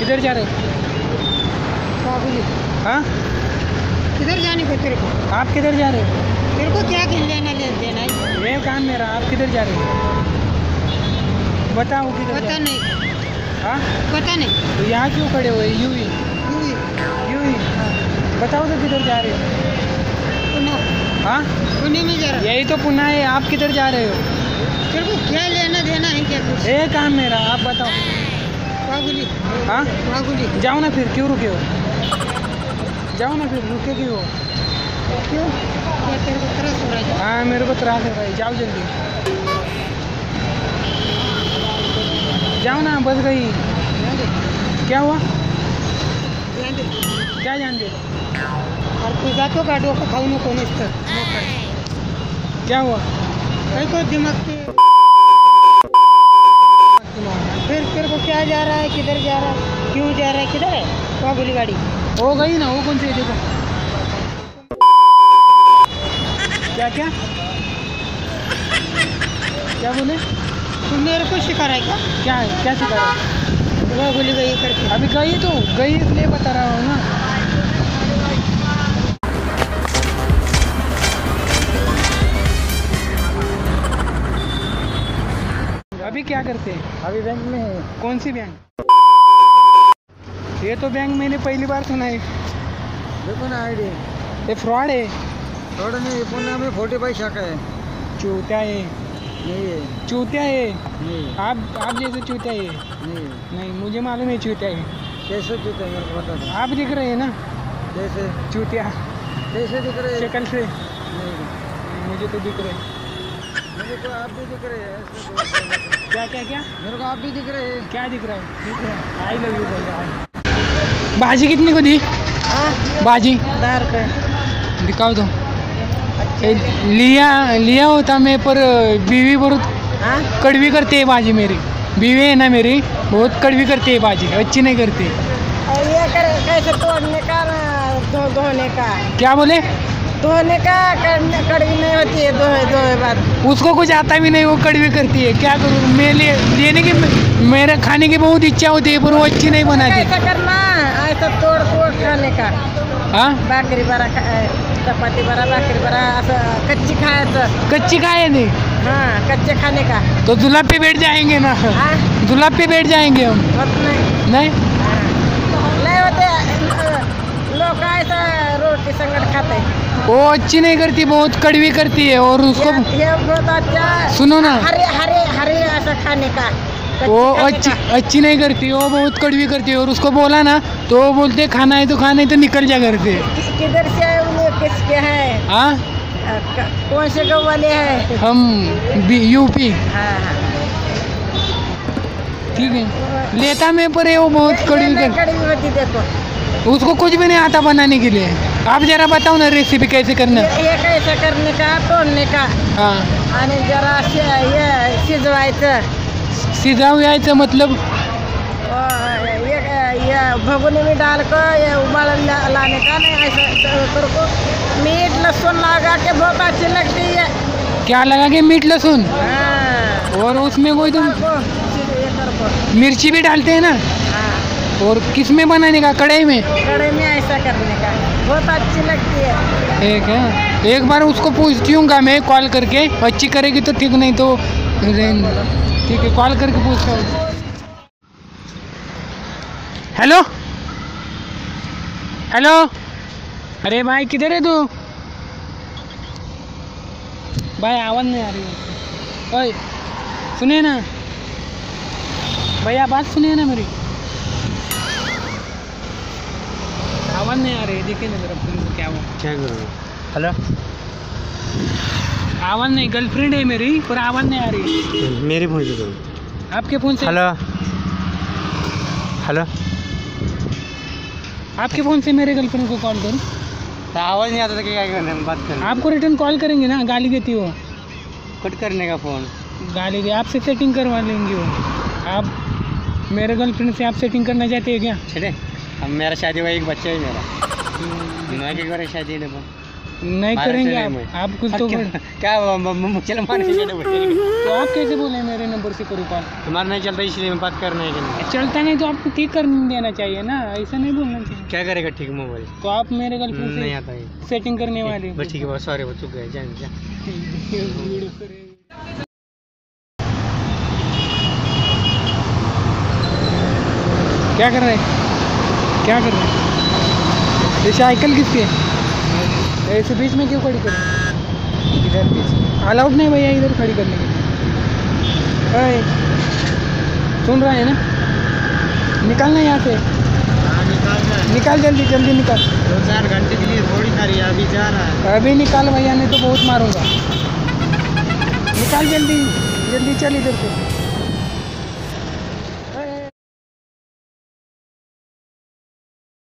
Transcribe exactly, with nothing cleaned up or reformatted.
किधर जा रहे हो? बाबुली। हाँ, किधर जाने को तेरे को? आप किधर जा रहे हो? तेरे को क्या लेना देना है? ये काम मेरा, आप किधर जा रहे हो? बताओ किधर जा पता रहे नहीं। हो? हाँ, पता नहीं। तो यहाँ क्यों खड़े हुए? यूं ही यूं ही। यूं ही बताओ तो किधर जा रहे हो? पुणे। हाँ, पुणे में जा रहा है। यही तो पुणे है, आप किधर जा रहे हो? तेरे को क्या लेना देना है क्या कुछ? ये काम मेरा, आप बताओ। बाबुली। हाँ, बाबुली। जाओ ना फिर, क्यों रुके हो? जाओ ना फिर, रुके क्यों हो? क्यों? क्या तेरे को त्रास हो रहा है? हाँ, मेरे को त्रास हो रहा है, जाओ जल्दी जाओ ना, बस गई। क्या हुआ? ध्यान दे। क्या जान दे? और तू जातो का डोकं खाऊ नको नुसतं. क्या हुआ? काही को दिमाग पे. फिर तेरे को क्या जा रहा है, किधर जा रहा है, क्यों जा रहा है, किधर है बाबुली गाड़ी? हो गई ना, वो कौन सी है? देखो क्या क्या क्या बोले? तुम मेरे को सिखा रहा है क्या? क्या है? क्या सिखा रहा है? बाबुली गई करके. अभी गई तो गई, इसलिए बता रहा हूँ ना। अभी क्या करते हैं? अभी बैंक में है. कौन सी बैंक? ये तो बैंक मैंने पहली बार सुना है। देखो ना आईडी. ये फ्रॉड है। थोड़ा नहीं, पुणे में फोर्टी बाई शाखा है. चूतिया है, नहीं है. चूतिया है। नहीं आप आप जैसे चूतिया है। नहीं. नहीं, मुझे मालूम है चूतिया है। कैसे दिखते हैं मेरे को बता दो. आप दिख रहे हैं ना कैसे चूतिया, कैसे दिख रहे हैं? शक्ल से। नहीं, मुझे तो दिख रहे हैं। मेरे को आप भी दिख रहे हैं. ऐसे बोलो. क्या क्या क्या मेरे को आप भी दिख रहे हैं. क्या दिख रहा है? दिख रहा है। आई लव यू भैया। भाजी कितनी को दी? हाँ, भाजी दस रुपये. दिखाओ तो। ए, लिया लिया होता मैं, पर बीवी बहुत हाँ, कड़वी करती है भाजी मेरी। बीवी है ना मेरी, बहुत कड़वी करती है भाजी, अच्छी नहीं करती। और ये कर कैसे तोड़ने का ना, धो धोने का. क्या बोले? धोने का कड़वी कड़वी नहीं होती है. दो दो बार उसको कुछ आता भी नहीं, वो कड़वी करती है। क्या करूँ मैं? ले लेने की मेरे खाने की बहुत इच्छा होती है, पर वो अच्छी नहीं बनाती। ऐसा करना, ऐसा तोड़ तोड़ खाने का. हाँ, भाकरी बरा चपाती बरा भाकरी बरा असं कच्ची खायचं. कच्ची खाए नहीं हाँ, कच्चे खाने का. तो जुलाब पे बैठ जाएंगे ना। हाँ, जुलाब पे बैठ जाएंगे हम। होत नाही. नहीं, नहीं होते. लोग ऐसा रोटी संगत खाते. वो अच्छी नहीं करती, बहुत कड़वी करती है। और उसको ये ये बहुत अच्छा. सुनो ना, हरे हरे हरे ऐसा खाने का. कच्ची वो खाने अच्छी का. अच्छी नहीं करती, वो बहुत कड़वी करती है। और उसको बोला ना तो वो बोलते खाना है तो खाना, नहीं तो निकल जा करते। कि- किधर से आए हुए, किसके हैं? हाँ, अ, क- कौन से गाँव वाले हैं? हम यूपी। हाँ हाँ. ठीक है, लेता मैं, पर ये वो बहुत ये- कड़वी ये नहीं कर, कड़वी होती. देखो उसको कुछ भी नहीं आता बनाने के लिए। आप जरा बताओ ना रेसिपी कैसे करना। ये ये कैसा करने का, तोड़ने का. हाँ, आणि जरा शि- हे शिजवायचं. सिजाऊ यायचं मतलब? अ, ये ये भगोनी में डाल कर ये उबाल ला- लाने का. नहीं ऐसा तेरे को मीट लहसुन लगा के बहुत अच्छी लगती है. क्या लगा के? मीट लहसुन, हाँ, और उसमें कोई तो कर को, ये कर को. मिर्ची भी डालते हैं ना। हाँ, और किस में बनाने का? कढ़ाई में? कड़े में ऐसा करने का बहुत अच्छी लगती है. एक है, एक बार उसको पूछती हूँ मैं कॉल करके, अच्छी करेगी तो ठीक, नहीं तो रहने- ठीक है, कॉल करके पूछता हूँ। हेलो हेलो, अरे भाई किधर है तू? भाई आवाज़ नहीं आ रही है। ओए सुनिए ना भैया, बात सुनिए ना मेरी, आवाज़ नहीं आ रही है। देखिए ना मेरा फोन को, क्या हुआ? क्या करूँ? हेलो, आवाज़ नहीं, गर्लफ्रेंड है मेरी, पर आवाज़ नहीं आ रही। मेरे फोन से करो. आपके फ़ोन से? Hello hello. आपके फ़ोन से मेरे गर्लफ्रेंड को कॉल करूँ? आवाज़ नहीं आता था कि क्या करना है, बात करना. आपको रिटर्न कॉल करेंगे ना, गाली देती हो। कट करने का फ़ोन. गाली दे, आपसे सेटिंग करवा लेंगे वो। आप मेरे गर्लफ्रेंड से आप सेटिंग करना चाहते हैं क्या? चले, अब मेरा शादी हुआ, एक बच्चा है मेरा. मैं क्या करे शादी ने नहीं करेंगे आप, आप कुछ तो कर- क्या मुसलमान के तो आप कैसे बोले मेरे नंबर नंबर से करूँ कॉल? तुम्हारा नहीं चलता इसलिए मैं बात करना है कि नहीं? चलता नहीं तो आपको ठीक कर देना चाहिए ना, ऐसा नहीं बोलना चाहिए। क्या करेगा ठीक मोबाइल? तो आप मेरे गर्लफ्रेंड नहीं से आता है। सेटिंग करने वाले बस ठीक है, बस सॉरी, वो चुक गए, जान जा। क्या कर रहे हैं, क्या कर रहे हैं? ये साइकिल किसकी है? ऐसे बीच में क्यों खड़ी करें? इधर बीच अलाउड नहीं भैया इधर खड़ी करने के लिए। अरे, सुन रहा है ना? निकलना यहाँ से, निकालना है। निकाल जल्दी जल्दी निकाल। दो चार घंटे के लिए थोड़ी खड़ी है, अभी जा रहा है। अभी निकाल भैया, नहीं तो बहुत मारूंगा। निकाल जल्दी जल्दी, चल इधर से।